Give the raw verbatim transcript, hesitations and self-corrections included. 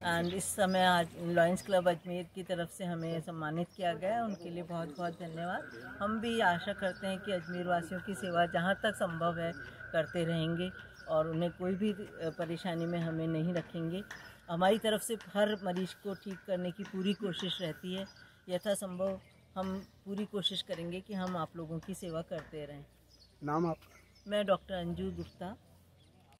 And इस समय आज लॉयंस क्लब अजमेर की तरफ से हमें सम्मानित किया गया है। उनके लिए बहुत बहुत धन्यवाद। हम भी आशा करते हैं कि अजमेर वासियों की सेवा जहाँ तक संभव है करते रहेंगे और उन्हें कोई भी परेशानी में हमें नहीं रखेंगे। हमारी तरफ से हर मरीज को ठीक करने की पूरी कोशिश रहती है। यथासंभव हम पूरी कोशिश करेंगे कि हम आप लोगों की सेवा करते रहें। नाम आपका? मैं डॉक्टर अंजू गुप्ता,